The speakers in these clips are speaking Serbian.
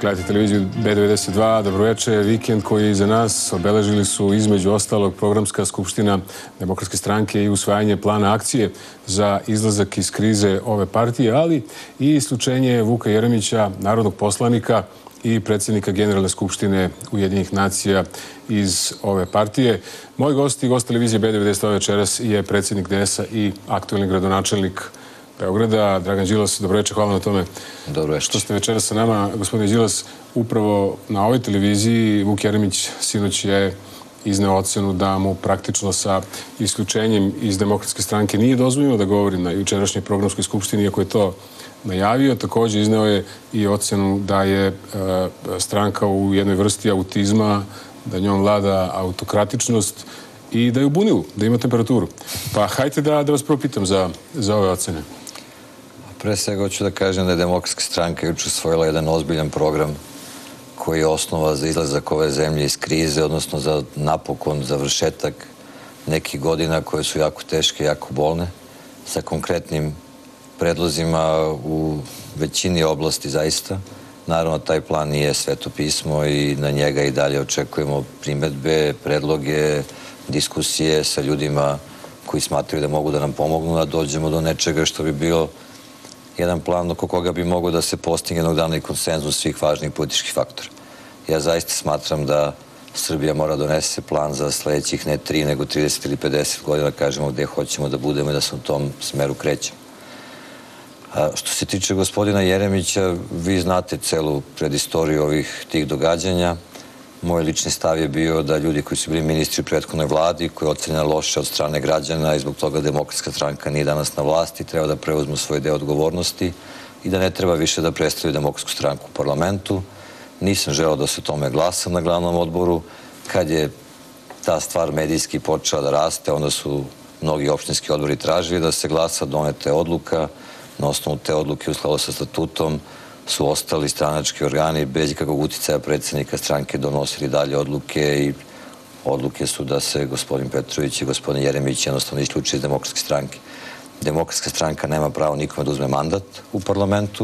Gledajte televiziju B92, dobroveče, vikend koji je iza nas. Obeležili su između ostalog programska skupština Demokratske stranke i usvajanje plana akcije za izlazak iz krize ove partije, ali i isključenje Vuka Jeremića, narodnog poslanika i predsjednika Generalne skupštine Ujedinjenih nacija iz ove partije. Moj gost i gost televizije B92 večeras je predsjednik DS-a i aktuelni gradonačelnik Beograda, Dragan Đilas. Dobroveče, hvala na tome što ste večeras sa nama. Gospodine Đilas, upravo na ovoj televiziji Vuk Jeremić sinoć je izneo ocenu da mu praktično sa isključenjem iz Demokratske stranke nije dozvoljeno da govori na jučerašnjoj programskoj skupštini, iako je to najavio. Također izneo je i ocenu da je stranka u jednoj vrsti autizma, da njom vlada autokratičnost i da je u bunilu, da ima temperaturu. Pa hajte da vas prvo pitam za ove ocene. Pre svega hoću da kažem da je Demokratska stranka juče usvojila jedan ozbiljan program koji je osnova za izlazak ove zemlje iz krize, odnosno za napokon završetak nekih godina koje su jako teške, jako bolne, sa konkretnim predlozima u većini oblasti zaista. Naravno, taj plan nije sveto pismo i na njega i dalje očekujemo primedbe, predloge, diskusije sa ljudima koji smatraju da mogu da nam pomognu, da dođemo do nečega što bi bio jedan plan oko koga bi mogo da se postigne jednog dana i konsenzus svih važnih političkih faktora. Ja zaista smatram da Srbija mora donese plan za sledećih ne 3, nego 30 ili 50 godina, kažemo gde hoćemo da budemo i da se u tom smeru krećemo. Što se tiče gospodina Jeremića, vi znate celu predistoriju tih događanja. Moj lični stav je bio da ljudi koji su bili ministri u prethodnoj vladi, koji je ocenjena loše od strane građana i zbog toga Demokratska stranka nije danas na vlasti, treba da preuzmu svoj deo odgovornosti i da ne treba više da predstavljaju Demokratsku stranku u parlamentu. Nisam želeo da se o tome glasam na glavnom odboru. Kad je ta stvar medijski počela da raste, onda su mnogi opštinski odbori tražili da se glasa, donete odluka. Na osnovu te odluke u skladu sa statutom su ostali stranački organi bez ikakvog uticaja predsjednika stranke donosili dalje odluke i odluke su da se gospodin Petrović i gospodin Jeremić jednostavno isključi iz Demokratske stranke. Demokratska stranka nema pravo nikome da uzme mandat u parlamentu.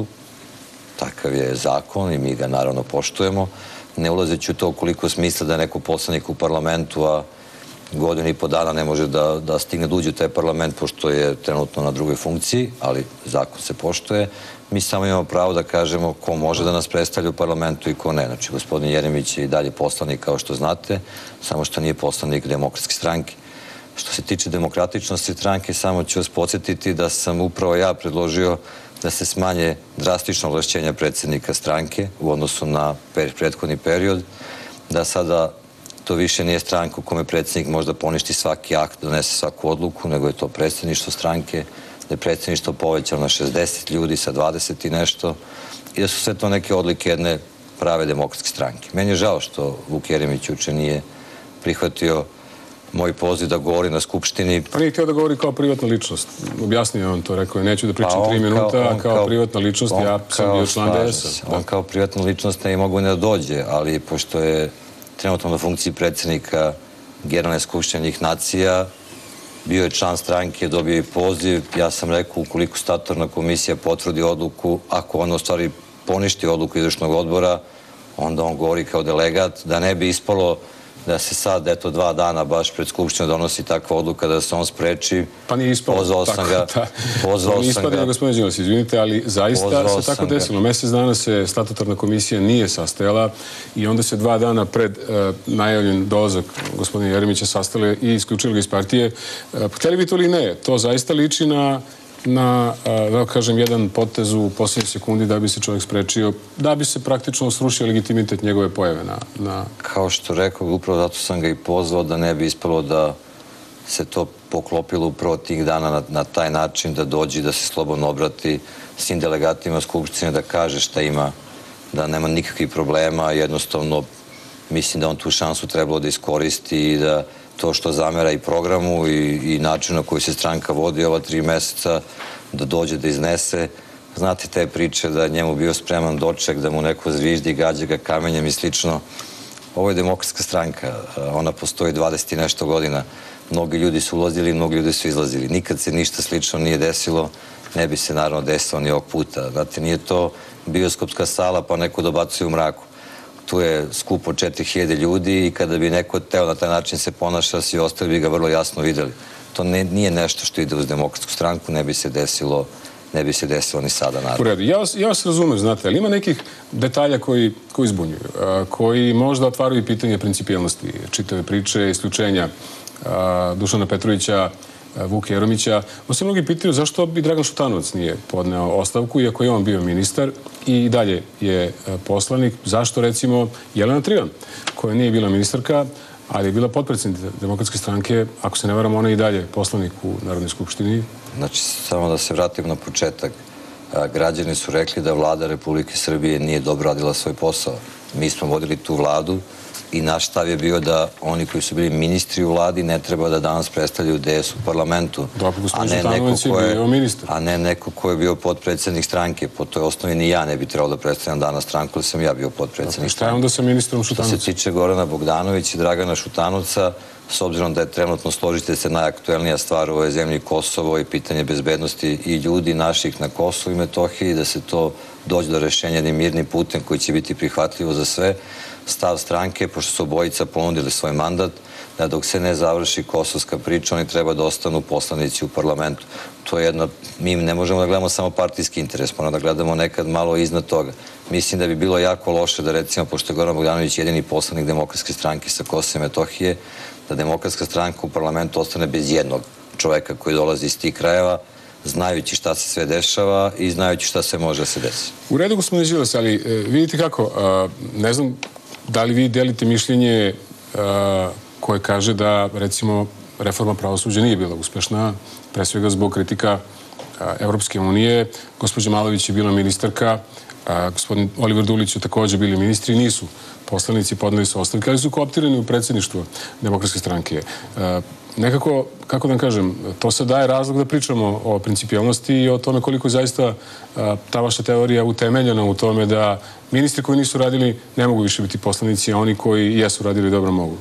Takav je zakon i mi ga naravno poštujemo. Ne ulazeći u to koliko smisla da je neko poslanik u parlamentu, a godinu i po dana ne može da stigne da uđe u taj parlament pošto je trenutno na drugoj funkciji, ali zakon se poštuje. Mi samo imamo pravo da kažemo ko može da nas predstavlja u parlamentu i ko ne. Znači, gospodin Jeremić je i dalje poslanik, kao što znate, samo što nije poslanik Demokratske stranke. Što se tiče demokratičnosti stranke, samo ću vas podsjetiti da sam upravo ja predložio da se smanje drastično ovlašćenja predsjednika stranke u odnosu na prethodni period, da sada to više nije stranka u kome predsjednik može da poništi svaki akt, donese svaku odluku, nego je to predsjedništvo stranke, da je predsjedništvo povećalo na 60 ljudi sa 20 i nešto i da su sve to neke odlike jedne prave Demokratske stranke. Meni je žao što Vuk Jeremić juče nije prihvatio moj poziv da govori na Skupštini. Pa nije htio da govori kao privatna ličnost. Objasnio je on to, rekao je, neću da pričam 3 minuta, a kao privatna ličnost, ja sam bio član DS-a. On kao privatna ličnost ne mogu ne da dođe, ali pošto je trenutno na funkciji predsjednika Generalne skupštine Ujedinjenih nacija, bio je član stranke, dobio i poziv. Ja sam rekao, ukoliko statutorna komisija potvrdi odluku, ako ona u stvari poništi odluku izvršnog odbora, onda on govori kao delegat, da ne bi ispalo da se sad, eto, 2 dana baš pred Skupštinu donosi takva odluka da se on spreči. Pa nije ispalo. Pozvao sam ga. Nije ispadao, gospodine Đilas, izvinite, ali zaista se tako desilo. Mesec dana se statutorna komisija nije sastajala i onda se 2 dana pred najavljen dolazak gospodina Jeremića sastale i isključili ga iz partije. Htjeli bi to ili ne, to zaista liči na, da kažem, jedan potez u posljednjoj sekundi da bi se čovjek sprečio, da bi se praktično srušio legitimitet njegove pojave na... Kao što rekao, upravo zato sam ga i pozvao da ne bi ispalo da se to poklopilo upravo tih dana na taj način, da dođe i da se slobodno obrati svim delegatima Skupštine, da kaže šta ima, da nema nikakvih problema. Jednostavno, mislim da on tu šansu trebalo da iskoristi i da to što zamera i programu i način na koji se stranka vodi ova 3 meseca, da dođe da iznese. Znate te priče da je njemu bio spreman doček, da mu neko zviždi, gađa ga kamenjem i slično. Ovo je Demokratska stranka, ona postoji 20 i nešto godina. Mnogi ljudi su ulazili, mnogi ljudi su izlazili. Nikad se ništa slično nije desilo, ne bi se naravno desilo ni ovog puta. Znate, nije to bioskopska sala pa neko dobacuje u mraku. Tu je skup od 4000 ljudi i kada bi neko teo na taj način se ponaša, svi ostali bi ga vrlo jasno videli. To nije nešto što ide uz Demokratsku stranku, ne bi se desilo ni sada, naravno. U redu. Ja vas razumem, znate, ali ima nekih detalja koji zbunjuju, koji možda otvaraju pitanje principijelnosti čitave priče, isključenja Dušana Petrovića, Vuka Jeremića. Se mnogi pitaju zašto bi Dragan Šutanovac nije podneo ostavku, iako je on bio ministar i dalje je poslanik. Zašto, recimo, Jelena Trivan, koja nije bila ministarka, ali je bila potpredsednica Demokratske stranke, ako se ne varam, ona je i dalje poslanik u Narodnoj skupštini. Znači, samo da se vratim na početak. Građani su rekli da vlada Republike Srbije nije dobro radila svoj posao. Mi smo vodili tu vladu i naš stav je bio da oni koji su bili ministri u vladi ne treba da danas predstavljaju DS u parlamentu, a ne neko ko je bio potpredsednik stranke. Po toj osnovi ni ja ne bi trebalo da predstavljam danas stranku, jer sam ja bio potpredsednik stranke. Šta je onda sa ministrom Šutanovcem? Što se tiče Gorana Bogdanovića i Dragana Šutanovca, s obzirom da je trenutno, složite se, najaktuelnija stvar u ovoj zemlji Kosovo i pitanje bezbednosti i ljudi naših na Kosovu i Metohiji, da se to dođe do rešenja jednim mirnim putem koji će biti prihvatljivo za sve. Stav stranke, pošto su obojica ponudili svoj mandat, da dok se ne završi kosovska priča, oni treba da ostanu poslanici u parlamentu. To je jedna, mi ne možemo da gledamo samo partijski interes, moramo da gledamo nekad malo iznad toga. Mislim da bi bilo jako loše da, recimo, pošto je Goran Bogdanović jedini poslanik Demokratske stranke sa Kosova i Metohije, da Demokratska stranka u parlamentu ostane bez jednog čoveka koji dolazi iz tih krajeva, znajući šta se sve dešava i znajući šta se može da se desi. U redu, gospodine Đilas, ali vidite kako, ne znam da li vi delite mišljenje koje kaže da, recimo, reforma pravosuđa nije bila uspešna, pre svega zbog kritika Evropske unije. Gospođa Malović je bila ministarka, gospodin Oliver Dulić je takođe bili ministri, nisu poslanici, podneli su ostavke, ali su kooptirani u predsjedništvo Demokratske stranke. Nekako, kako da vam kažem, to se daje razlog da pričamo o principijelnosti i o tome koliko je zaista ta vaša teorija utemeljena u tome da ministri koji nisu radili ne mogu više biti poslanici, a oni koji jesu radili dobro mogu.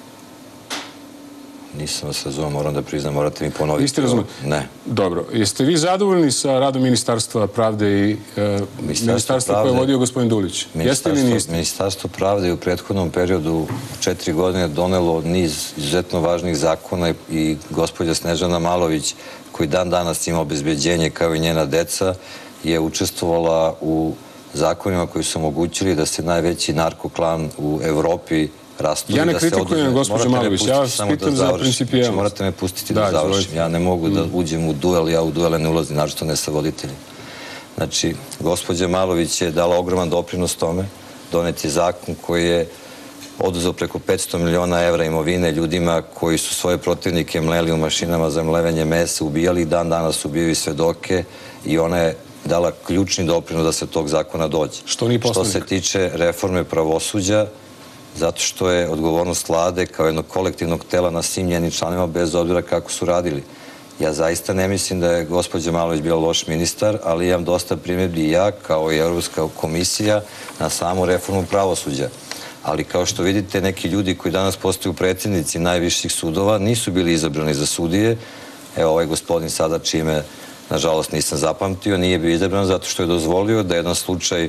Nisam vas razumio, moram da priznam, morate mi ponoviti. Niste razumeli? Ne. Dobro. Jeste vi zadovoljni sa radom Ministarstva pravde i ministarstva koje je vodio gospodin Dulić? Jeste ili niste? Ministarstvo pravde je u prethodnom periodu 4 godine donelo niz izuzetno važnih zakona i gospođa Snežana Malović, koji dan danas ima obezbeđenje kao i njena deca, je učestvovala u zakonima koji su omogućili da se najveći narkoklan u Evropi rasturi. Ja ne kritikujem gospođu Malović, ja vas pitam za principijelnost. Morate me pustiti da završim. Ja ne mogu da uđem u duel, ja u duele ne ulazim, naročito ne sa voditeljima. Znači, gospođa Malović je dala ogroman doprinos tome, donet je zakon koji je oduzeo preko 500 miliona evra imovine ljudima koji su svoje protivnike mleli u mašinama za mlevenje mesa, ubijali i dan danas ubijaju svedoke i ona je dala ključni doprinos da se tog zakona dođe. Što se tiče reforme pravosuđa, zato što je odgovornost vlade kao jednog kolektivnog tela na svim njenim članima bez obzira kako su radili. Ja zaista ne mislim da je gospođa Malović bila loš ministar, ali imam dosta primjedbi i ja, kao i Evropska komisija, na samu reformu pravosuđa. Ali kao što vidite, neki ljudi koji danas postaju predsjednici najviših sudova nisu bili izabrani za sudije. Evo, ovaj gospodin sada, čime, nažalost, nisam zapamtio, nije bio izabran zato što je dozvolio da jedan slučaj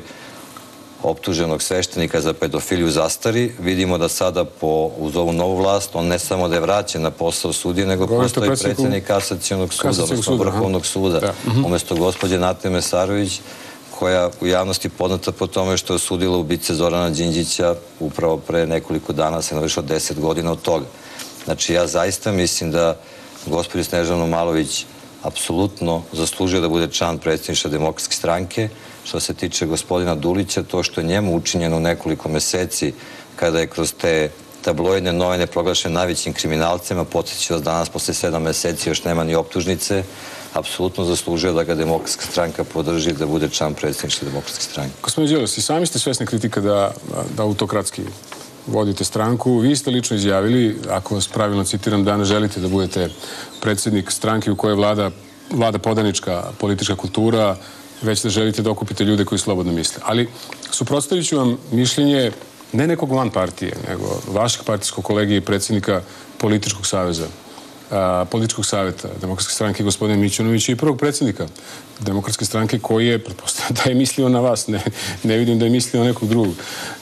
optuženog sveštenika za pedofiliju zastari. Vidimo da sada uz ovu novu vlast on ne samo da je vraćen na posao sudije, nego postoji predsjednik Kasacionog suda, odnosno Vrhovnog suda, umesto gospođe Nate Mesarović, koja u javnosti poznata po tome što je osudila ubice Zorana Đinđića upravo pre nekoliko dana, se navršilo 10 godina od toga. Znači, ja zaista mislim da gospođa Snežana Malović apsolutno zaslužuje da bude član predsjedništva Demokratske stranke. Što se tiče gospodina Dulića, to što je njemu učinjeno nekoliko meseci kada je kroz te tabloidne novine proglašen najvećim kriminalcima, podsjeću vas danas posle 7 meseci još nema ni optužnice, apsolutno zaslužuje da ga Demokratska stranka podrži da bude član predsjedništva Demokratske stranke. Gospodin Đilas, i sami ste svesni kritika da autokratski vodite stranku. Vi ste lično izjavili, ako vas pravilno citiram, da ne želite da budete predsjednik stranke u kojoj vlada podanička politička kultura, već da želite da okupite ljude koji slobodno misle. Ali suprotstavit ću vam mišljenje ne nekog van partije, nego vašeg partijskog kolege i predsjednika Političkog saveza političkog savjeta Demokratske stranke gospodina Mićunovića i prvog predsjednika Demokratske stranke koji je, pretpostavljam da je mislio na vas, ne vidim da je mislio na nekog drugog,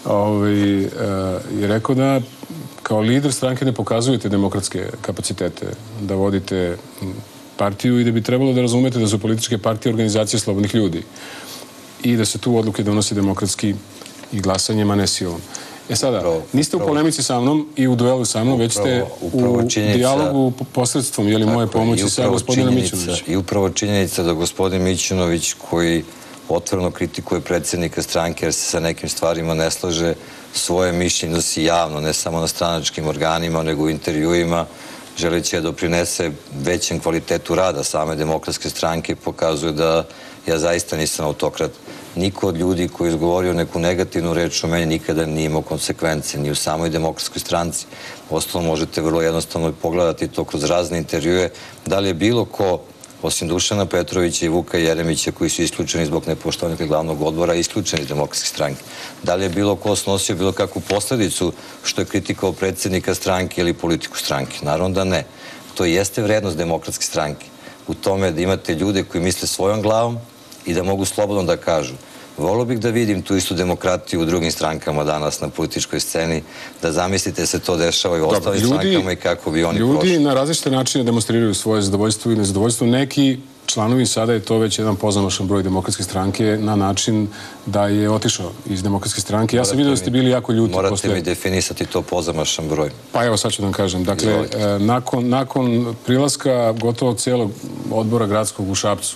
je rekao da kao lider stranke ne pokazujete demokratske kapacitete, da vodite partiju i da bi trebalo da razumete da su političke partije organizacije slobodnih ljudi i da se tu odluke donose demokratski i glasanjem, a ne silom. Sada, niste u polemici sa mnom i u duelu sa mnom, već ste u dijalogu posredstvom, je li moje pomoći sa gospodinom Mićunovićem. I upravo činjenica da gospodin Mićunović, koji otvoreno kritikuje predsjednika stranke jer se sa nekim stvarima ne slaže, svoje mišljenje nosi javno, ne samo na stranačkim organima, nego u intervjuima, želeći da doprinese većem kvalitetu rada same Demokratske stranke, pokazuje da ja zaista nisam autokrat. Niko od ljudi koji je izgovorio neku negativnu reč o meni nikada nije imao konsekvence, ni u samoj Demokratskoj stranci. Ostalo možete vrlo jednostavno pogledati to kroz razne intervjue. Da li je bilo ko, osim Dušana Petrovića i Vuka Jeremića, koji su isključeni zbog nepoštovanja glavnog odbora, isključeni iz Demokratske stranke? Da li je bilo ko snosio bilo kakvu posledicu što je kritikao predsjednika stranke ili politiku stranke? Naravno da ne. To jeste vrednost Demokratske stranke. U tome da imate ljude koji misle svojom glavom i da mogu slobodno da kažu: volio bih da vidim tu istu demokratiju u drugim strankama danas na političkoj sceni, da zamislite se to dešava i u ostalim strankama i kako bi oni prošli. Ljudi na različite načine demonstriraju svoje zadovoljstvo i nezadovoljstvo. Neki članovi, sada je to već jedan pozamašan broj Demokratske stranke, na način da je otišao iz Demokratske stranke. Ja sam vidio da ste bili jako ljuti. Morate mi definisati to pozamašan broj. Pa evo, sad ću da vam kažem. Dakle, nakon prilaska gotovo cijelog odbora gradskog u Šapcu,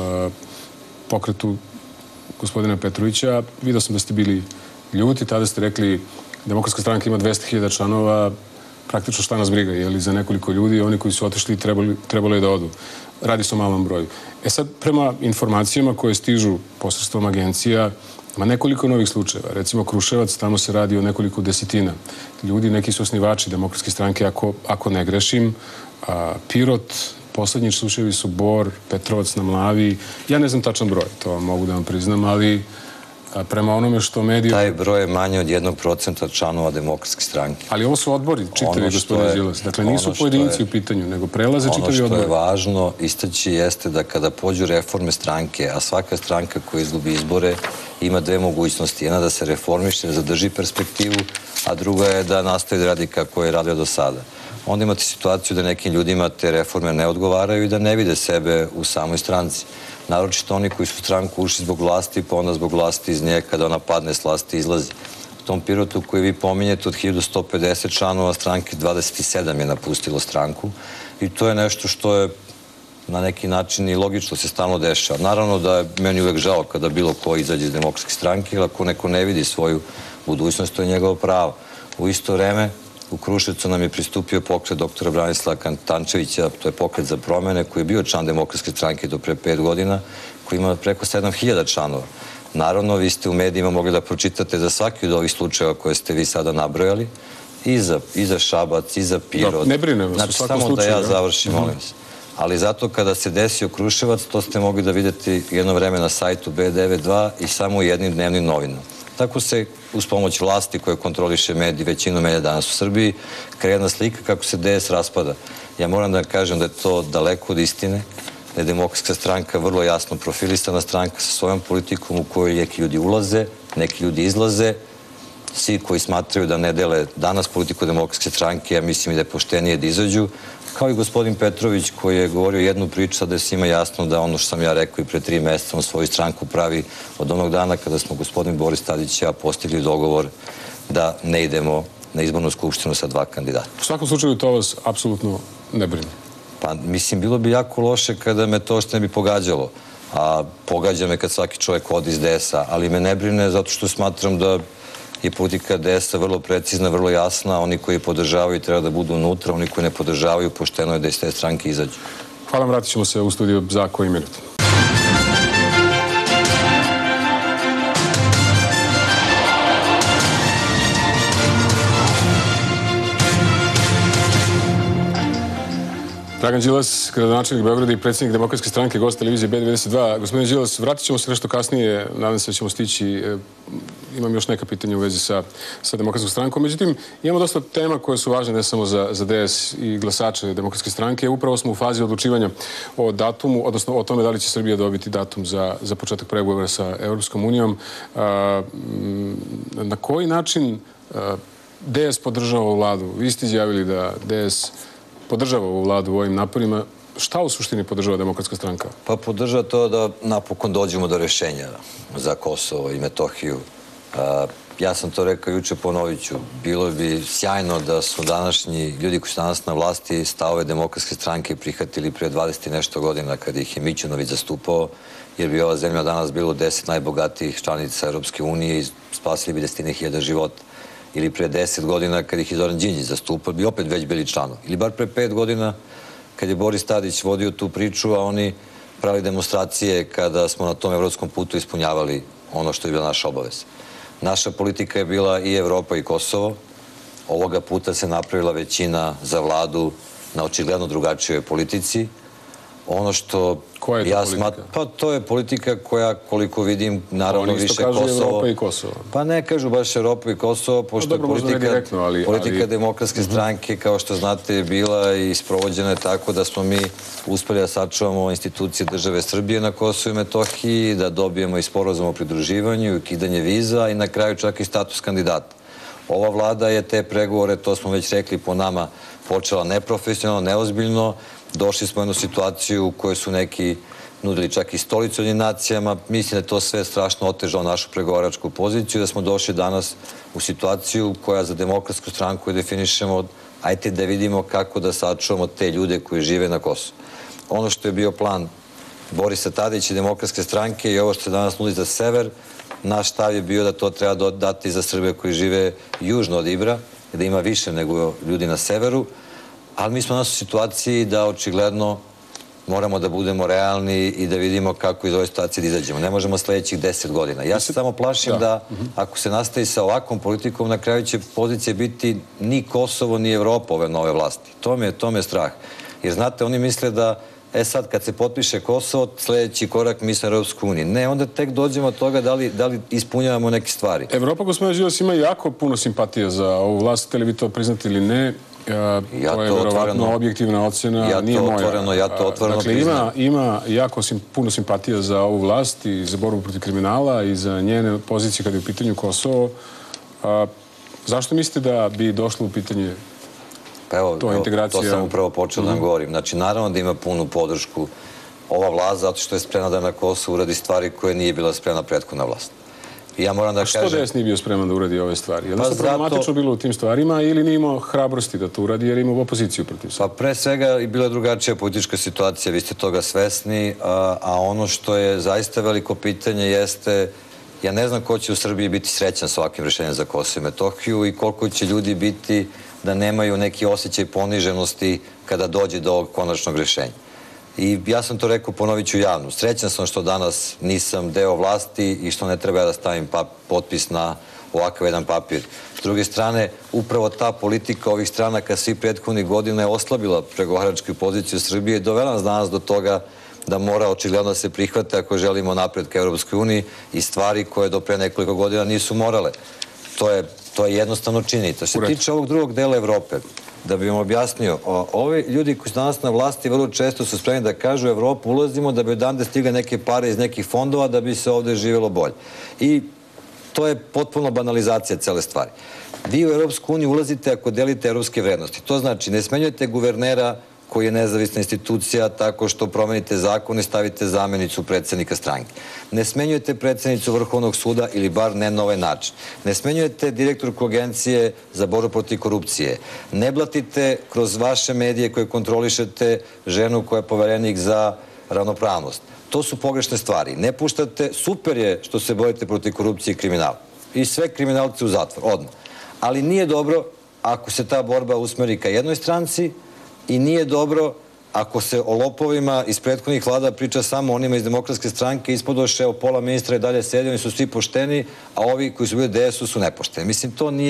pokretu gospodina Petrovića, vidio sam da ste bili ljuti, tada ste rekli Demokratska stranka ima 200.000 članova, praktično šta nas briga, je li za nekoliko ljudi, oni koji su otišli trebalo je da odu. Radi se o malom broju. Sad, prema informacijama koje stižu posredstvom agencija, ima nekoliko novih slučajeva. Recimo Kruševac, tamo se radi o nekoliko desetina ljudi, neki su osnivači Demokratske stranke, ako ne grešim. Pirot, poslednji slučajevi su Bor, Petrovac na Mlavi. Ja ne znam tačan broj, to mogu da vam priznam, ali prema onome što mediji... Taj broj je manje od 1% članova Demokratske stranke. Ali ovo su odbori, čitavi gospodin Đilas. Dakle, nisu pojedinci u pitanju, nego prelaze čitavi odbori. Ono što je važno istaći jeste da kada pođu reforme stranke, a svaka stranka koja izgubi izbore ima dve mogućnosti. Jedna da se reformiše, da zadrži perspektivu, a druga je da nastavi da radi kako je radio do sada. Onda imate situaciju da nekim ljudima te reforme ne odgovaraju i da ne vide sebe u samoj stranci. Naročito oni koji su u stranku ušli zbog vlasti, pa onda zbog vlasti iz nje, kada ona padne s vlasti, izlazi. U tom Pirotu koji vi pominjete, od 1150 članova stranke, 27 je napustilo stranku i to je nešto što je na neki način i logično se stalno dešava. Naravno da je meni uvek žao kada bilo ko izađe iz Demokratske stranke, ili ako neko ne vidi svoju budućnost, to je njegovo pravo. U isto vreme, u Kruševcu nam je pristupio pokret doktora Branislava Kantančevića, to je pokret za promene, koji je bio član Demokratske stranke do pre 5 godina, koji ima preko 7.000 članova. Naravno, vi ste u medijima mogli da pročitate za svaki od ovih slučajeva koje ste vi sada nabrojali, i za Šabac, i za Pirot. Ne brine vas, znači, u svakom slučaju. Samo da ja slučaju. završim, molim se. Ali zato kada se desio Kruševac, to ste mogli da vidite jedno vreme na sajtu B92 i samo u jednim dnevnim novinama. Tako se, uz pomoć vlasti koja kontroliše mediji, većinu medija danas u Srbiji, kreira jedna slika kako se DS raspada. Ja moram da kažem da je to daleko od istine, da je Demokratska stranka vrlo jasno profilisana stranka sa svojom politikom u kojoj neki ljudi ulaze, neki ljudi izlaze. Svi koji smatraju da ne dele danas politiku Demokratske stranke, ja mislim i da je poštenije da izađu, kao i gospodin Petrović koji je govorio jednu priču, sada je svima jasno da ono što sam ja rekao i pre 3 meseca on svoju stranku pravi od onog dana kada smo gospodin Boris Tadić i ja postigli dogovor da ne idemo na izbornu skupštinu sa 2 kandidata. U svakom slučaju to vas apsolutno ne brine. Pa mislim, bilo bi jako loše kada me to što ne bi pogađalo. A pogađa me kad svaki čovjek odi iz DS-a, ali me ne brine zato što smatram da je politika DS-a vrlo precizna, vrlo jasna. Oni koji podržavaju treba da budu unutra, oni koji ne podržavaju, pošteno je da iz te stranke izađu. Hvala, vratit ćemo se u studiju za koji minut. Dragan Đilas, gradonačelnik Beograda i predsjednik Demokratske stranke, gost televizije B92. Gospodine Đilas, vratit ćemo se nešto kasnije, nadam se da ćemo stići. Imam još neka pitanja u vezi sa Demokratskom strankom. Međutim, imamo dosta tema koje su važne ne samo za DS i glasače Demokratske stranke. Upravo smo u fazi odlučivanja o datumu, odnosno o tome da li će Srbija dobiti datum za početak pregovora sa Evropskom unijom. Na koji način DS podržava ovu vladu? Vi ste izjavili da DS podržava ovu vladu u ovim naporima. Šta u suštini podržava Demokratska stranka? Pa podržava to da napokon dođemo do rješenja za Kosovo i Metohiju. Ja sam to rekao juče, ponovit ću. Bilo bi sjajno da su današnji ljudi koji su danas na vlasti stavove Demokratske stranke prihvatili prije 20 i nešto godina kada ih je Mićunović zastupao, jer bi ova zemlja danas bilo 10 najbogatijih članica Europske unije i spasili bi desetine hiljada života. Ili pre 10 godina kad ih je Zoran Đinđić zastupao, bi opet već bili članovi. Ili bar pre 5 godina kad je Boris Tadić vodio tu priču, a oni pravili demonstracije kada smo na tom evropskom putu ispunjavali ono što je bila naša obaveza. Naša politika je bila i Evropa i Kosovo. Ovoga puta se napravila većina za vladu na očigledno drugačijoj politici. Ono što koja je to politika? Pa to je politika koja, koliko vidim, naravno više Kosovo. Oni isto kažu Evropa i Kosovo. Pa ne kažu baš Evropa i Kosovo, pošto je politika Demokratske stranke, kao što znate, je bila i sprovođena je tako da smo mi uspeli da sačuvamo institucije države Srbije na Kosovu i Metohiji, da dobijemo i sporazum o pridruživanju, ukidanje viza i na kraju čak i status kandidata. Ova vlada je te pregovore, to smo već rekli po nama, počela neprofesionalno, neozbiljno. Došli smo u jednu situaciju u kojoj su neki nudili čak i stolicu nacijama. Mislim da je to sve strašno otežalo našu pregovaračku poziciju, da smo došli danas u situaciju koja za Demokratsku stranku definišemo, ajte da vidimo kako da sačuvamo te ljude koji žive na Kosovu. Ono što je bio plan Borisa Tadića i Demokratske stranke i ovo što se danas nudi za sever, naš stav je bio da to treba dati za Srbe koji žive južno od Ibra, da ima više nego ljudi na severu, ali mi smo danas u situaciji da očigledno moramo da budemo realni i da vidimo kako iz ove situacije da izađemo. Ne možemo sljedećih 10 godina. Ja se samo plašim da ako se nastavi sa ovakvom politikom, na kraju će pozicije biti ni Kosovo, ni Evropa ove nove vlasti. To me je strah. Jer znate, oni misle da sad kad se potpiše Kosovo, sljedeći korak misle Europsku uniju. Ne, onda tek dođemo od toga da li ispunjavamo neke stvari. Evropa, gospodine Đilas, ima jako puno simpatija za ovu vlast, htjeli vi to priznati ili ne? To je verovatno objektivna ocjena, nije moja. Ja to otvoreno priznam. Dakle, ima jako puno simpatija za ovu vlast i za borbu protiv kriminala i za njene pozicije kada je u pitanju Kosovo. Zašto mislite da bi došlo u pitanje to integracija? To sam upravo počeo da vam govorim. Znači, naravno da ima punu podršku ova vlast zato što je spremna da na Kosovu uradi stvari koje nije bila spremna prethodna vlast. A što DS nije bio spreman da uradi ove stvari? Je li nešto problematično bilo u tim stvarima ili nije imao hrabrosti da to uradi jer imao opoziciju protiv se? Pa pre svega i bila je drugačija politička situacija, vi ste toga svesni, a ono što je zaista veliko pitanje jeste, ja ne znam ko će u Srbiji biti srećan sa ovakvim rješenjem za Kosovo i Metohiju i koliko će ljudi biti da nemaju neki osjećaj poniženosti kada dođe do ovog konačnog rješenja. I ja sam to rekao, ponovit ću javno. Srećan sam što danas nisam deo vlasti i što ne treba da stavim potpis na ovakav jedan papir. S druge strane, upravo ta politika ovih stranaka svih prethodnih godina je oslabila pregovaračku poziciju Srbije i dovela nas danas do toga da mora očigledno da se prihvate ako želimo napred ka Europskoj uniji i stvari koje do pre nekoliko godina nisu morale. To je jednostavno činjenica. Što se tiče ovog drugog dela Evrope, da bih vam objasnio, ovi ljudi koji su danas na vlasti vrlo često su spremni da kažu u Evropu ulazimo da bi odande stigle neke pare iz nekih fondova da bi se ovde živjelo bolje. I to je potpuno banalizacija cele stvari. Vi u Europsku uniju ulazite ako delite evropske vrednosti. To znači ne smenjujete guvernera koji je nezavisna institucija tako što promenite zakon i stavite zamenicu predsjednika stranke. Ne smenjujete predsjednicu Vrhovnog suda ili bar ne na ovaj način. Ne smenjujete direktorku agencije za borbu protiv korupcije. Ne blatite kroz vaše medije koje kontrolišete ženu koja je poverenik za ravnopravnost. To su pogrešne stvari. Ne puštate, super je što se borite protiv korupcije i kriminala. I sve kriminalce u zatvor, odmah. Ali nije dobro ako se ta borba usmeri ka jednoj stranci i nije dobro ako se o lopovima iz prethodnih vlada priča samo onima iz Demokratske stranke, ispodoše, pola ministra i dalje sedi, oni su svi pošteni, a ovi koji su bili DS-u su nepošteni. Mislim, to nije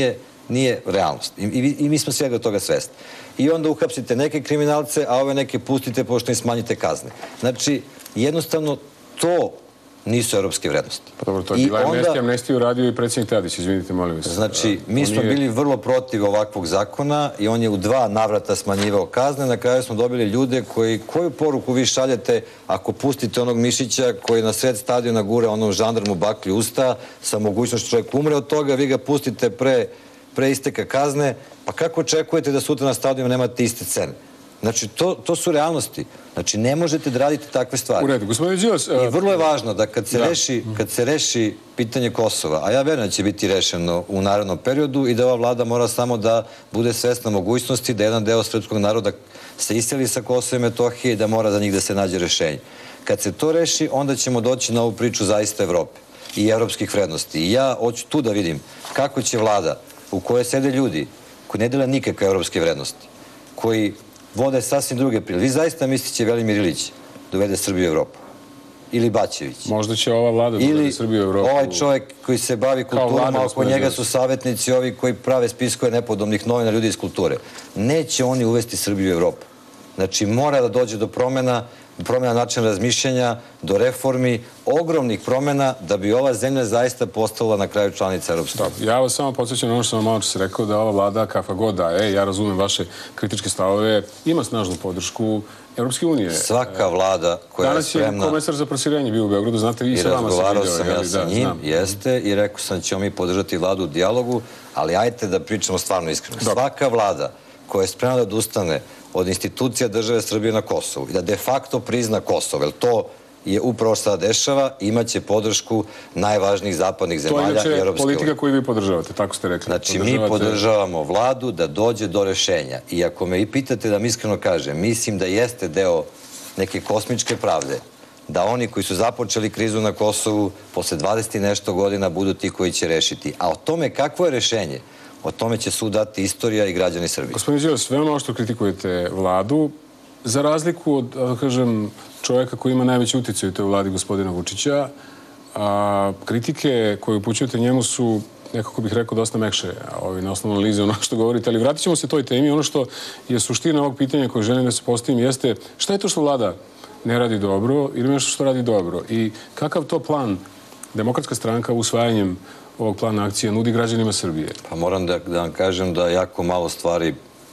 nije realnost. I mi smo svega toga svesni. I onda uhapsite neke kriminalce, a ove neke pustite pošto im smanjite kazne. Znači, jednostavno, to nisu evropske vrednosti. Pa dobro, to je bila amnestiju radio i predsjednik Tadić, izvinite, molim vas. Znači, mi smo bili vrlo protiv ovakvog zakona i on je u 2 navrata smanjivao kazne. Na kraju smo dobili ljude koju poruku vi šaljete ako pustite onog mišića koji na sred stadiona gure onom žandarmu baklju usta sa mogućnošću čovjek umre od toga, vi ga pustite pre isteka kazne, pa kako očekujete da sutra na stadionu nemate iste cene? Znači, to su realnosti. Znači, ne možete da radite takve stvari. U redu. Gospodine Đilas... I vrlo je važno da kad se reši pitanje Kosova, a ja verujem da će biti rešeno u narednom periodu i da ova vlada mora samo da bude svesna mogućnosti da jedan deo srpskog naroda se iseli sa Kosova i Metohije i da mora za njih da se nađe rešenje. Kad se to reši, onda ćemo doći na ovu priču zaista Evrope i evropskih vrednosti. I ja hoću tu da vidim kako će vlada u kojoj sede ljudi koji ne dele nikakve evropske vrednosti, koji vode sasvim druge prilike. Vi zaista mislite će Velimir Ilić dovede Srbiju u Evropu? Ili Bačević? Možda će ova vlada dovede Srbiju u Evropu. Ili ovaj čovjek koji se bavi kulturom, a oko njega su savjetnici ovi koji prave spiskove nepodobnih novina ljudi iz kulture. Neće oni uvesti Srbiju u Evropu. Znači, mora da dođe do promjena načina razmišljanja, do reformi, ogromnih promjena da bi ova zemlja zaista postala na kraju članica Europske unije. Ja vas samo podsjećam na ono što vam malo čas rekao, da ova vlada, kakva god daje, ja razumem vaše kritičke stavove, ima snažnu podršku Europske unije. Svaka vlada koja je spremna... Danas je komesar za proširenje bio u Beogradu, znate, i sa vama sam vidio. I razgovarao sam ja sa njim, jeste, i rekao sam da ćemo mi podržati vladu u dijalogu, ali ajte da pričamo stvarno iskreno. Svaka vlada koja je spremna da odustane od institucija države Srbije na Kosovu i da de facto prizna Kosovo, jer to je upravo što sada dešava, imaće podršku najvažnijih zapadnih zemalja i Europske unije. To je inače politika koju vi podržavate, tako ste rekli. Znači, mi podržavamo vladu da dođe do rešenja. I ako me i pitate da mi iskreno kažem, mislim da jeste deo neke kosmičke pravde, da oni koji su započeli krizu na Kosovu posle 20 i nešto godina budu ti koji će rešiti. A o tome kakvo je rešenje, o tome će sud dati istorija i građani Srbije. Gospodin Đilas, veoma oštro kritikujete vladu, za razliku od, da kažem, čovjeka koji ima najveći uticaj u toj vladi, gospodina Vučića. Kritike koje upućujete njemu su, nekako bih rekao, dosta mekše na osnovu analize ono što govorite, ali vratit ćemo se toj temi. Ono što je suština ovog pitanja koje želim da se postavim jeste šta je to što vlada ne radi dobro ili nešto što radi dobro i kakav to plan Demokratska stranka usvajanjem ovog plana akcije nudi građanima Srbije? Pa moram da vam kažem da jako malo stvari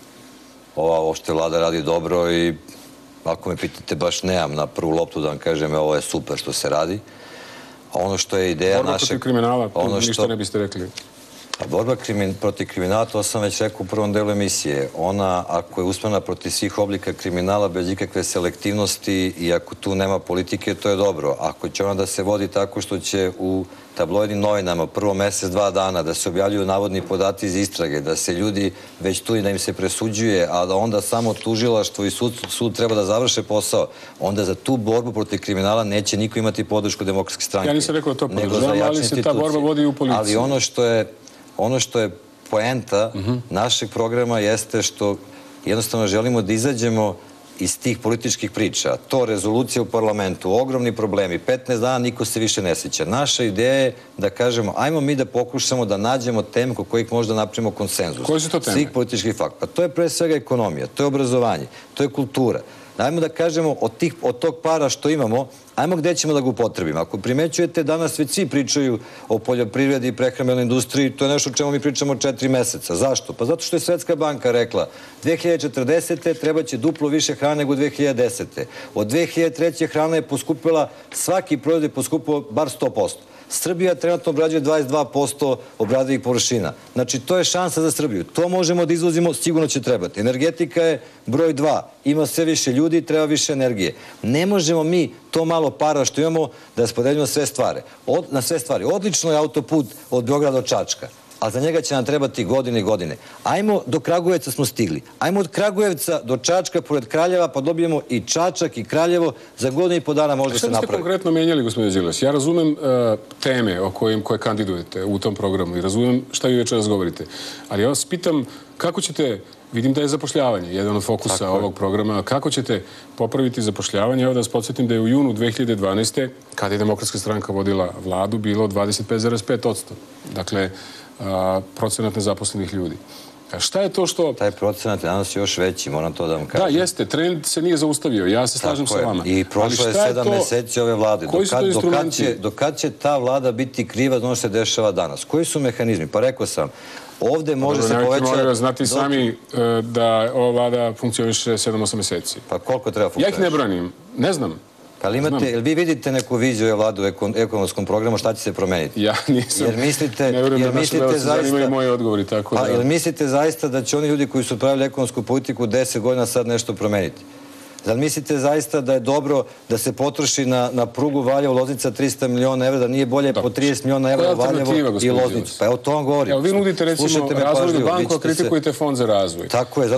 ovo što vlada radi dobro i ako me pitate baš nemam na prvu loptu da vam kažem ovo je super što se radi. A ono što je ideja našeg... Borba protiv kriminala, ništa ne biste rekli. Borba protiv kriminala, to sam već rekao u prvom delu emisije. Ona, ako je usmjerena protiv svih oblika kriminala bez ikakve selektivnosti i ako tu nema politike, to je dobro. Ako će ona da se vodi tako što će u tabloidnim novinama prvo mesec, 2 dana da se objavljuju navodni podaci iz istrage, da se ljudi već tu i da im se presuđuje, a da onda samo tužilaštvo i sud treba da završe posao, onda za tu borbu protiv kriminala neće niko imati podršku Demokratske stranke. Ja nisam rekao da to podržavam, ali se ta borba vodi i u policiji. Ali ono što je poenta našeg programa jeste što jednostavno želimo da izađemo iz tih političkih priča. To rezolucija u parlamentu, ogromni problemi, 15 dana niko se više ne sjeća. Naša ideja je da kažemo, ajmo mi da pokušamo da nađemo teme oko kojih možda napravimo konsenzus. Koje su to teme? Svih političkih faktora. To je pre svega ekonomija, to je obrazovanje, to je kultura. Ajmo da kažemo od tog para što imamo, ajmo gde ćemo da ga upotrebimo. Ako primećujete, danas već svi pričaju o poljoprivredi i prehrambenoj industriji, to je nešto o čemu mi pričamo 4 meseca. Zašto? Pa zato što je Svetska banka rekla 2040. treba će duplo više hrane nego 2010. Od 2003. hrana je poskupila, svaki proizvod je poskupio bar 100%. Srbija trenutno obrađuje 22% obradivih površina. Znači, to je šansa za Srbiju. To možemo da izvozimo, sigurno će trebati. Energetika je broj 2. Ima sve više ljudi, treba više energije. Ne možemo mi to malo para što imamo da raspodeljimo na sve stvari. Odlično je autoput od Beograda do Čačka, a za njega će nam trebati godine i godine. Ajmo, do Kragujevca smo stigli. Ajmo od Kragujevca do Čačka, pored Kraljeva, pa dobijemo i Čačak i Kraljevo, za godinu i po dana možda se napravi. Šta biste konkretno menjali, gospodine Đilas? Ja razumem teme koje kandidujete u tom programu i razumem šta vi večeras govorite. Ali ja vas pitam kako ćete, vidim da je zapošljavanje jedan od fokusa ovog programa, kako ćete popraviti zapošljavanje? Evo da vas podsjetim da je u junu 2012. kada je Demokratska stranka vodila vladu bilo 25,5%. Dakle, procenat nezaposlenih ljudi. Šta je to što... Taj procenat je danas još veći, moram to da vam kažem. Da, jeste, trend se nije zaustavio, ja se slažem sa vama. I prošlo je 7 meseci ove vlade. Koji su to instrumenti? Do kad će ta vlada biti kriva za ono što se dešava danas? Koji su mehanizmi? Pa rekao sam, ovde može se povećati... Znati sami da ova vlada funkcioniše 7-8 meseci. Pa koliko treba funkcioniše? Ja ih ne branim, ne znam. Ali vi vidite neku viziju ove vlade u ekonomskom programu, šta će se promeniti? Ja nisam. Jer mislite zanimaju moji odgovori, tako da... Jer mislite zaista da će oni ljudi koji su pravili ekonomsku politiku 10 godina sad nešto promeniti? Zar mislite zaista da je dobro da se potroši na prugu Valjevo-Loznica 300 miliona evra, da nije bolje po 30 miliona evra Valjevo i Loznicu? Pa evo to vam govorim. Evo vi nudite recimo Razvojnu banku, a kritikujete Fond za razvoj. Tako je, zato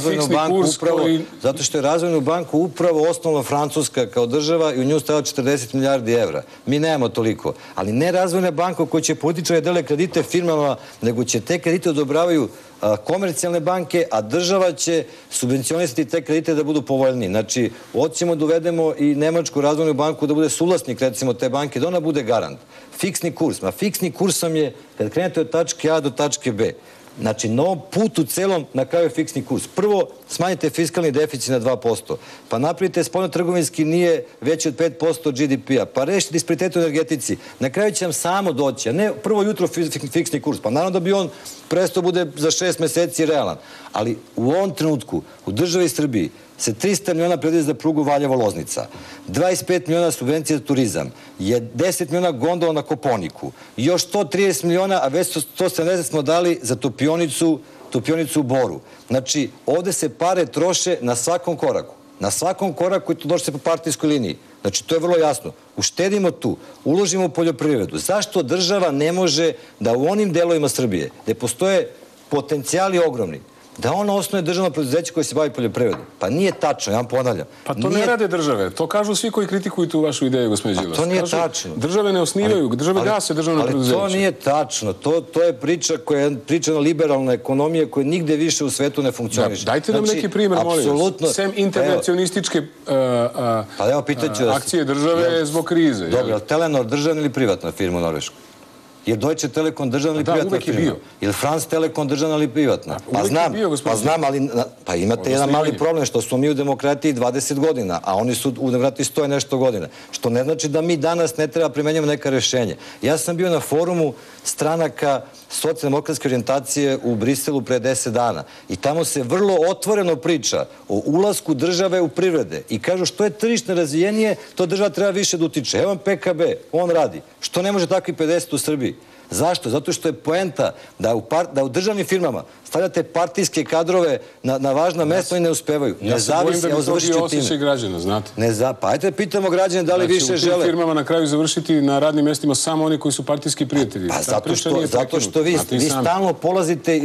što je Razvojnu banku upravo osnovna Francuska kao država i u nju stavila 40 milijardi evra. Mi nemamo toliko. Ali ne Razvojna banka koja će političari dele kredite firmama, nego će te kredite odobravaju komercijalne banke, a država će subvencionisati te kredite da budu povoljniji. Znači, hoćemo da uvedemo i Nemačku razvojnu banku da bude suvlasnik, recimo, te banke, da ona bude garant. Fiksni kurs. Ma fiksni kurs vam je, kad krenete od tačke A do tačke B, znači, na ovom putu celom na kraju je fiksni kurs. Prvo, smanjite fiskalni deficit na 2%, pa napravite spoljno-trgovinski nije veći od 5% GDP-a, pa rešite disparitetu u energetici. Na kraju će vam samo doći, a ne prvo jutro fiksni kurs. Pa naravno da bi on prestao bude za 6 meseci realan. Ali u ovom trenutku, u državi Srbiji, se 300 miliona predviđa za prugu Valjevo-Loznica, 25 miliona subvencija za turizam, 10 miliona gondola na Koponiku, još 130 miliona, a već 170 smo dali za topionicu u Boru. Znači, ovde se pare troše na svakom koraku. Na svakom koraku i to došli se po partijskoj liniji. Znači, to je vrlo jasno. Uštedimo tu, uložimo u poljoprivredu. Zašto država ne može da u onim delovima Srbije, gde postoje potencijali ogromni, da ona osnuje državno preduzeće koje se bavi poljoprivredom? Pa nije tačno, ja vam ponavljam. Pa to ne rade države. To kažu svi koji kritikuju tu vašu ideju, gospodin Đilas. To nije tačno. Države ne osnivaju, države gase državno preduzeće. Ali to nije tačno. To je priča koja je pričana liberalna ekonomija koja nigde više u svetu ne funkcioniše. Dajte nam neki primjer, molim vas. Sem intervencionističke akcije države zbog krize. Dobro, je Telenor državna ili privatna firma u Norveškoj? Je Deutsche Telekom državna ili privatna firma? Da, uvek je bio. Je li France Telekom državna ili privatna? Pa znam, ali imate jedan mali problem što smo mi u demokratiji 20 godina, a oni su u demokratiji 100 i nešto godina. Što ne znači da mi danas ne treba primenjamo neka rešenja. Ja sam bio na forumu stranaka socijaldemokratske orijentacije u Briselu pre 10 dana i tamo se vrlo otvoreno priča o ulasku države u privrede i kažu što je tržišno razvijenije, to država treba više da utiče. Evo vam PKB, on radi. Što ne može takvi 50 u Srbiji? Zašto? Zato što je poenta da u državnim firmama stavljate partijske kadrove na važna mesta i ne uspevaju. Ja se bojim da bi to bio osjećaj građana, znate. Pa ajte pitamo građane da li više žele. U tim firmama na kraju završiti na radnim mestima samo oni koji su partijski prijatelji. Pa zato što vi stalno polazite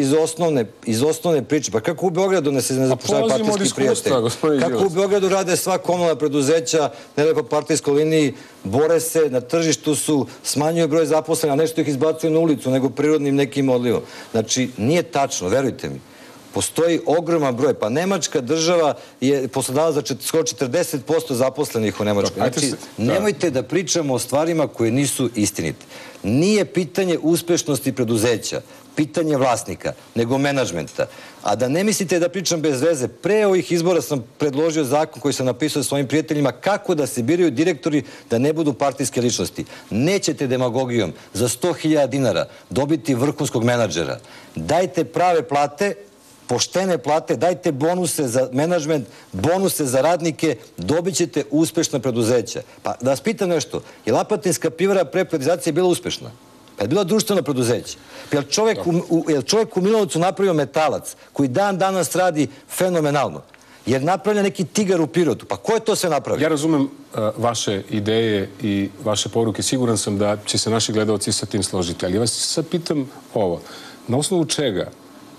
iz osnovne priče. Pa kako u Beogradu ne zapošljaju partijski prijatelji? Kako u Beogradu rade sva komunalna preduzeća, ne da po partijskoj liniji, bore se, na tržištu su, smanjuju broj zaposlenih, a nešto ih izbacuju na ulicu, nego prirodnim nekim odlivom. Znači, nije tačno, verujte mi. Postoji ogroman broj. Pa Nemačka država je poslodala za skoro 40% zaposlenih u Nemačkoj. Znači, nemojte da pričamo o stvarima koje nisu istinite. Nije pitanje uspešnosti preduzeća, pitanje vlasnika, nego menadžmenta. A da ne mislite da pričam bez veze, pre ovih izbora sam predložio zakon koji sam napisao svojim prijateljima kako da se biraju direktori da ne budu partijske ličnosti. Nećete demagogijom za 100.000 dinara dobiti vrhunskog menadžera. Dajte prave plate, poštene plate, dajte bonuse za menadžment, bonuse za radnike, dobit ćete uspešna preduzeća. Pa da vas pitam nešto, je Apatinska pivara pre privatizacije bila uspešna? Pa je bila društveno preduzeće. Je li čovjek u Milanovcu napravio metalac koji dan danas radi fenomenalno? Jer napravlja neki tigar u Pirotu. Pa ko je to sve napravio? Ja razumem vaše ideje i vaše poruke. Siguran sam da će se naši gledalci sa tim složiti. Ali ja vas sad pitam ovo. Na osnovu čega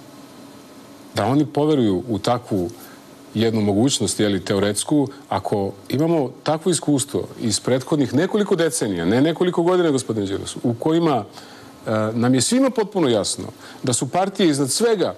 da oni poveruju u takvu jednu mogućnost, teoretsku, ako imamo takvo iskustvo iz prethodnih nekoliko decenija, ne nekoliko godina, gospodine Đilas, u kojima nam je svima potpuno jasno da su partije iznad svega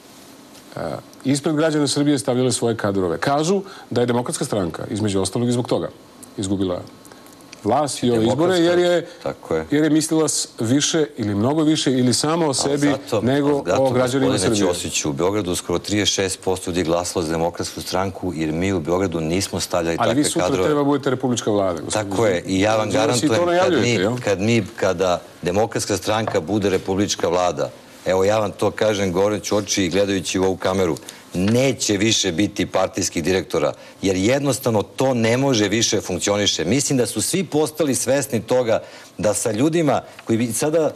ispred građana Srbije stavljale svoje kadrove. Kažu da je Demokratska stranka, između ostalog i zbog toga, izgubila vlast i ove izbore, jer je mislila više ili mnogo više ili samo o sebi nego o građanima Srbije. Ćosiću, u Beogradu skoro 36% ljudi glasalo za Demokratsku stranku, jer mi u Beogradu nismo stavljali takve kadrove. Ali vi sutra treba budete republička vlada. Tako je, i ja vam garantujem kada Demokratska stranka bude republička vlada, evo ja vam to kažem govoreći u oči i gledajući u ovu kameru, neće više biti partijskih direktora, jer jednostavno to ne može više funkcioniše. Mislim da su svi postali svesni toga da sa ljudima koji bi sada,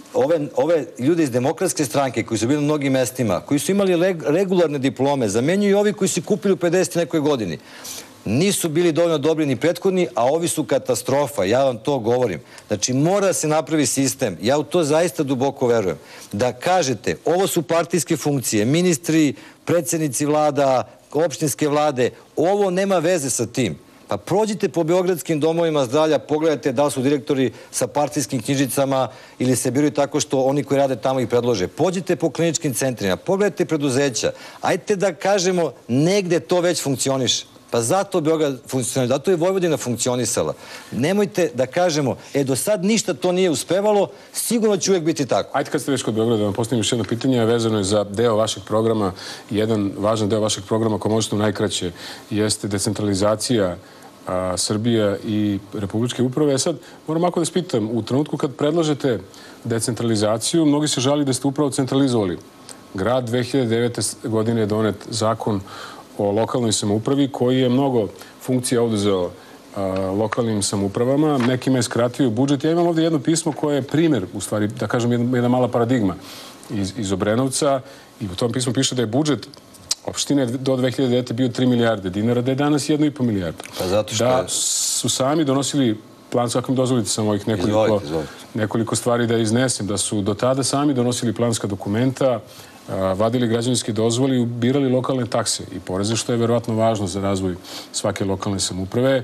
ove ljude iz Demokratske stranke koji su bili na mnogim mestima, koji su imali regularne diplome, zamenjuju ovi koji su kupili u 50 nekoj godini. Nisu bili dovoljno dobri ni prethodni, a ovi su katastrofa, ja vam to govorim. Znači, mora da se napravi sistem, ja u to zaista duboko verujem, da kažete, ovo su partijske funkcije, ministri, predsjednici vlada, opštinske vlade, ovo nema veze sa tim. Pa prođite po beogradskim domovima zdravlja, pogledajte da li su direktori sa partijskim knjižicama ili se biraju tako što oni koji rade tamo ih predlože. Pođite po kliničkim centrima, pogledajte preduzeća. Ajte da kažemo, negde to već funkcioniše. Pa zato Beograd funkcioniše, zato je Vojvodina funkcionisala. Nemojte da kažemo, do sad ništa to nije uspevalo, sigurno će uvijek biti tako. Ajde kad ste već kod Beograda, da vam postavim još jedno pitanje, vezano je za deo vašeg programa. Jedan važan deo vašeg programa, ko možete u najkraće, jeste decentralizacija Srbija i Republičke uprave. Sad, moram ako da spitam, u trenutku kad predlažete decentralizaciju, mnogi se žali da ste upravo centralizovali. Grad 2009. godine je donet zakon o lokalnoj samoupravi koji je mnogo funkcija oduzeo lokalnim samoupravama. Nekima je skratio budžet. Ja imam ovdje jedno pismo koje je primjer, u stvari, da kažem, jedna mala paradigma iz Obrenovca i u tom pismu piše da je budžet opštine do 2009. bio 3 milijarde dinara, da je danas 1,5 milijarda. Da su sami donosili plan, kako mi dozvolite samo ovih nekoliko stvari da iznesem, da su do tada sami donosili planska dokumenta, vadili građevinske dozvole i ubirali lokalne takse i poreze, što je verovatno važno za razvoj svake lokalne samouprave.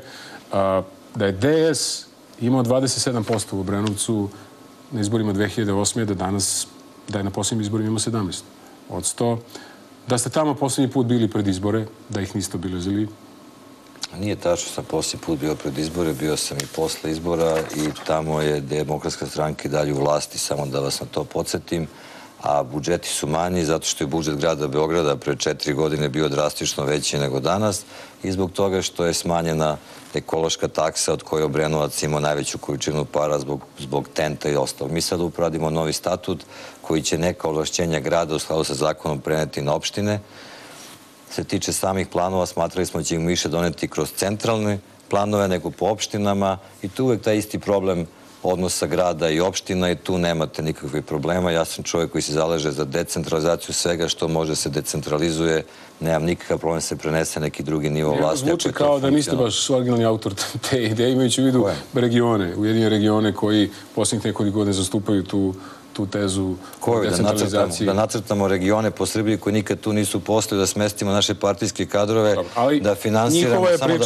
Da je DS imao 27% u Obrenovcu na izborima 2008. da danas, da je na posljednjim izborima imao 17%. Da ste tamo posljednji put bili pred izbore, da ih niste obilazili? Nije tačno, sam posljednji put bio pred izbore, bio sam i posle izbora i tamo je Demokratska stranka i dalje u vlasti, samo da vas na to podsjetim. A budžeti su manji zato što je budžet grada Beograda pre 4 godine bio drastično veći nego danas i zbog toga što je smanjena ekološka taksa od koje Obrenovac imao najveću količinu para zbog tenta i ostalog. Mi sad upravimo novi statut koji će neka ovlašćenja grada u skladu sa zakonom preneti na opštine. Se tiče samih planova, smatrali smo da će im više doneti kroz centralne planove nego po opštinama i tu uvek taj isti problem odnosa grada i opština i tu nemate nikakvih problema. Ja sam čovjek koji se zalaže za decentralizaciju svega što može se decentralizuje. Nemam nikakav problem se prenese neki drugi nivo vlasti. Zvuči kao da niste baš originalni autor te ideje, imajući u vidu regione, ujedinjene regione koji posljednjih nekoliko godina zastupaju tu tezu decentralizacije. Da nacrtamo regione po Srbiji koji nikad tu nisu postali, da smestimo naše partijske kadrove, da finansiramo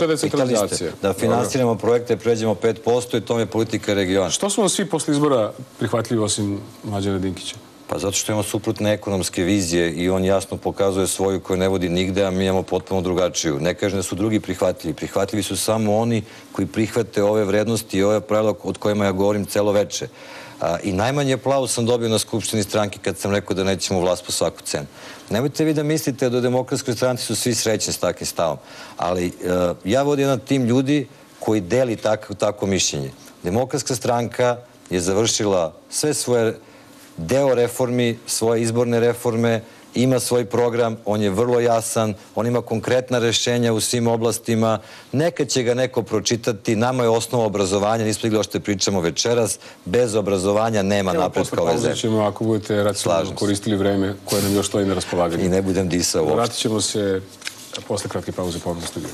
da finansiramo projekte, pređemo 5% i to je politika regiona. Što su vam svi posle izbora prihvatljivi osim Mlađana Dinkića? Pa zato što imamo suprotne ekonomske vizije i on jasno pokazuje svoju koju ne vodi nigde, a mi imamo potpuno drugačiju. Ne kažem da su drugi prihvatljivi. Prihvatljivi su samo oni koji prihvate ove vrednosti i ove pravila od kojima ja govorim celo veče. I najmanji aplauz sam dobio na Skupštini stranke kad sam rekao da nećemo vlast po svaku cenu. Nemojte vi da mislite da u Demokratskoj stranci su svi srećni s takvim stavom. Ali ja vodim jedan tim ljudi koji deli takvo mišljenje. Demokratska stranka je završila sve svoje deo reformi, svoje izborne reforme, ima svoj program, on je vrlo jasan, on ima konkretna rešenja u svim oblastima, nekad će ga neko pročitati, nama je osnova obrazovanja, nismo igli što pričamo večeras, bez obrazovanja nema napretka ove zemlje. Posle ćemo, ako budete racionalno koristili vreme koje nam još stoji na raspolaganju. I ne budem disao uopšte. Vratit ćemo se posle kratke pauze ponovno u studiju.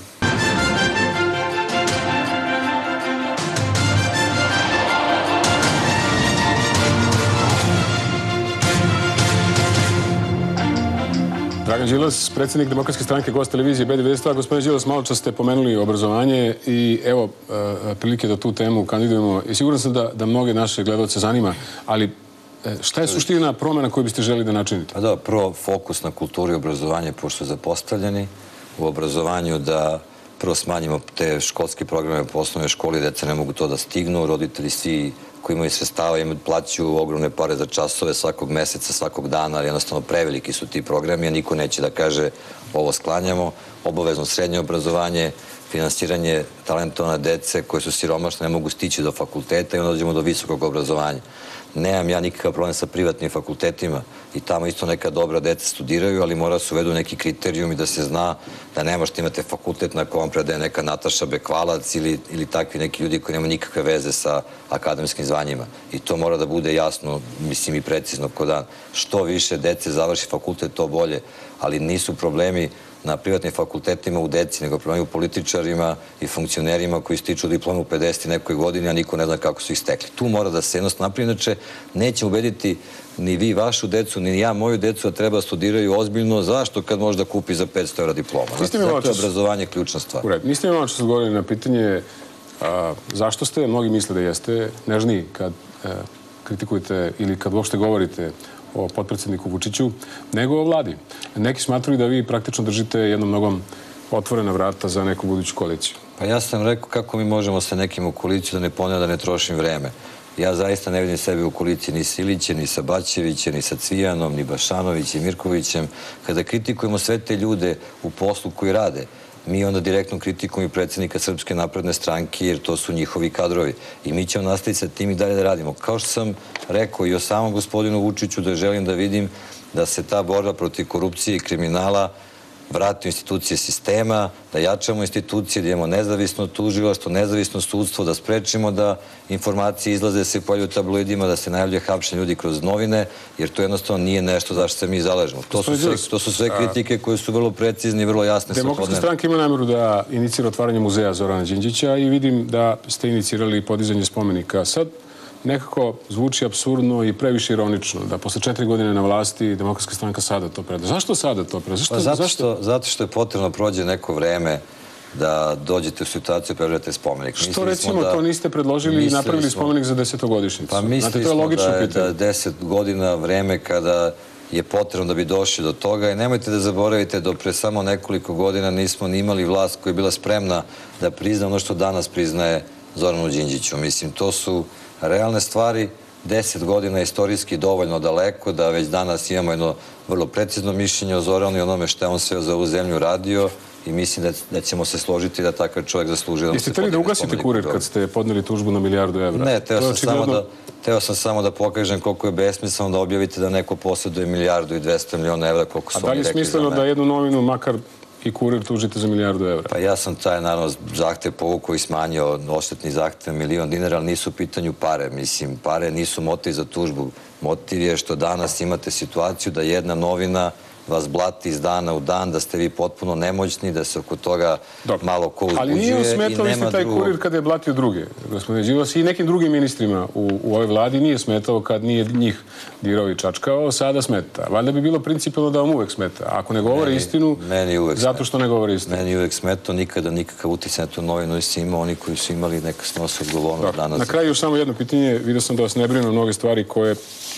Dragan Đilas, predsjednik Demokratske stranke, gost televizije B92. Gospodine Đilas, malo čas ste pomenuli obrazovanje i evo prilike da tu temu kandidujemo. I siguran sam da mnoge naše gledalce zanima, ali šta je suština promjena koju biste želi da načinite? Pa da, prvo fokus na kulturi i obrazovanje, pošto su zapostavljeni u obrazovanju, da prvo smanjimo te školske programe po osnovnoj školi, deca ne mogu to da stignu, roditelji svi koji imaju sredstava plaćaju ogromne pare za časove svakog meseca, svakog dana, ali jednostavno preveliki su ti programi, a niko neće da kaže ovo sklanjamo, obavezno srednje obrazovanje, finansiranje talentovane dece koje su siromašne, ne mogu stići do fakulteta i onda dođemo do visokog obrazovanja. Nemam ja nikakav problem sa privatnim fakultetima i tamo isto neka dobra deca studiraju, ali mora se uvedu neki kriterijum i da se zna da ne možete imate fakultet na kojem predaje neka Nataša Bekvalac ili takvi neki ljudi koji nemaju nikakve veze sa akademskim zvanjima. I to mora da bude jasno, mislim i precizno ko dan. Što više dece završi fakultet, to bolje, ali nisu problemi na privatnim fakultetima u deci, nego problemi u političarima i funkcionerima koji stiču diplomu u 50 i nekoj godini, a niko ne zna kako su ih stekli. Tu mora da se jednostavno napravi, inače neće ubediti ni vi vašu decu, ni ja moju decu, da treba studiraju ozbiljno. Zašto kad može da kupi za 500 € diploma? Zato je obrazovanje ključna stvar. Niste mi malo čas odgovorili na pitanje zašto ste, mnogi misle da jeste, nežniji kad kritikujete ili kad uopšte govorite o potpredsjedniku Vučiću, nego o vladi. Neki smatruju da vi praktično držite jednom nogom otvorena vrata za neku buduću koaliciju. Pa ja sam rekao kako mi možemo sa nekim u koaliciju, da ne ponavljam, da ne trošim vreme. Ja zaista ne vidim sebe u koaliciji ni sa Ilićem, ni sa Bačevićem, ni sa Cvijanom, ni Bašanovićem, Mirkovićem. Kada kritikujemo sve te ljude u poslu koji rade, mi onda direktno kritikujemo i predsjednika Srpske napredne stranke, jer to su njihovi kadrovi. I mi ćemo nastaviti sa tim i dalje da radimo. Kao što sam rekao i o samom gospodinu Vučiću, da želim da vidim da se ta borba protiv korupcije i kriminala vrati u institucije sistema, da jačamo institucije, da imamo nezavisno tužilaštvo, nezavisno sudstvo, da sprečimo da informacije izlaze, da se pojavljuju u tabloidima, da se najavljuje hapšenje ljudi kroz novine, jer to jednostavno nije nešto zašto se mi zaležemo. To su sve kritike koje su vrlo precizne i vrlo jasne. Demokratska stranka ima nameru da inicira otvaranje muzeja Zorana Đinđića i vidim da ste inicirali podizanje spomenika. Sad nekako zvuči apsurdno i previše ironično da posle 4 godine na vlasti Demokratska stranka sada to preda. Zašto sada to preda? Zato što je potrebno prođe neko vreme da dođete u situaciju da predstavljate spomenik. Što recimo to niste predložili i napravili spomenik za 10-godišnjicu? Pa mislili smo da je 10 godina vreme kada je potrebno da bi došli do toga i nemojte da zaboravite da pre samo nekoliko godina nismo ni imali vlast koja je bila spremna da prizna ono što danas priznaje Zoranu Đinđiću. Mislim, to su realne stvari. 10 godina je istorijski dovoljno daleko da već danas imamo jedno vrlo precizno mišljenje o Zoranu i onome što je on sve za ovu zemlju radio i mislim da ćemo se složiti da takav čovjek zasluži da mu se podigne spomenik. Jeste hteli da ugasite Kurir kad ste podneli tužbu na 1 milijardu evra? Ne, teo sam samo da pokažem koliko je besmisleno da objavite da neko posjeduje 1 milijardu i 200 miliona evra, koliko su oni rekli za mene. A da li je smisleno da jednu novinu, makar i Kurir, tužite za 1 milijardu evra? Pa ja sam taj, naravno, zahtev povukao i smanjio odštetni zahtev $1 milion, ali nisu u pitanju pare. Mislim, pare nisu motiv za tužbu. Motiv je što danas imate situaciju da jedna novina vas blati iz dana u dan, da ste vi potpuno nemoćni, da se oko toga malo ko uzbuđuje. Ali nije vam smetao isti taj Kurir kada je blatio druge, gospodine Đilas, i nekim drugim ministrima u ovoj vladi nije smetao kad nije njih dirao i čačkao, sada smeta. Valjda bi bilo principijalno da vam uvek smeta. Ako ne govore istinu, zato što ne govore istinu. Meni uvek smetao, nikada nikakav uticaj na tu novinu i ima oni koji su imali neka snose odgovornost danas. Na kraju još samo jedno pitanje, vidio sam da vas ne brinu mnoge stvari koje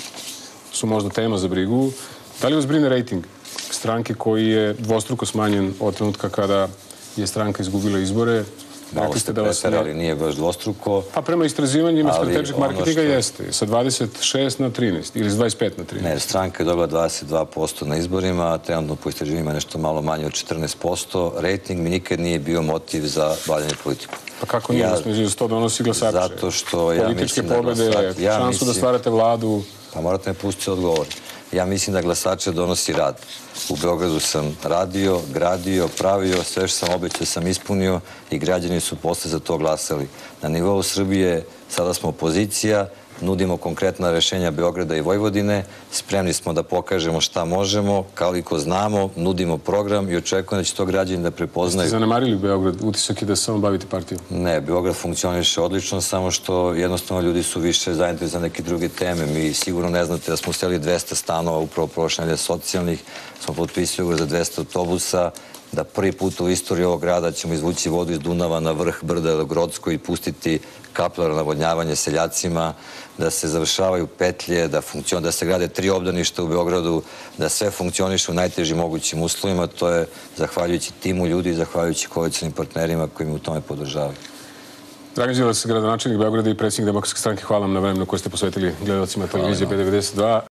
su možda tema za brigu. Da li vas brine rejting stranke koji je dvostruko smanjen od trenutka kada je stranka izgubila izbore? Malo ste preferali, nije baš dvostruko. Pa prema istraživanjima strategičkog marketinga jeste. Sa 26 na 13 ili s 25 na 13. Ne, stranka je dobila 22% na izborima, a trenutno po istraživanjima nešto malo manje od 14%. Rejting mi nikad nije bio motiv za bavljanje politiku. Pa kako nije? Za to donosi glasače. Zato što ja političke mislim da pobede, šansu da stvarate vladu. Pa morate me pustiti odgovor. Ja mislim da glasače donosi rad. U Beogradu sam radio, gradio, pravio, sve što sam obećao sam ispunio i građani su posle za to glasali. Na nivou Srbije sada smo opozicija, nudimo konkretna rešenja Beograda i Vojvodine, spremni smo da pokažemo šta možemo, koliko znamo, nudimo program i očekujem da će to građani da prepoznaju. Ste zanemarili Beograd? Utisak je da se samo bavite partijom? Ne, Beograd funkcioniše odlično, samo što jednostavno ljudi su više zainteresovani za neke druge teme. Mi sigurno ne znate da smo usteli 200 stanova upravo prošle nedelje socijalnih, smo potpisali za 200 autobusa, da prvi put u istoriji ovog grada ćemo izvući vodu iz Dunava na vrh brda Grodsko i pustiti kapilarno navodnjavanje seljacima, da se završavaju petlje, da se grade 3 obdaništa u Beogradu, da sve funkcioniše u najtežim mogućim uslovima. To je zahvaljujući timu ljudi i zahvaljujući koalicionim partnerima koji mi u tome podržavaju. Dragan Đilas, gradonačelnik Beograda i predsjednik Demokratske stranke, hvala vam na vremenu koje ste posvetili gledalcima televizije B92.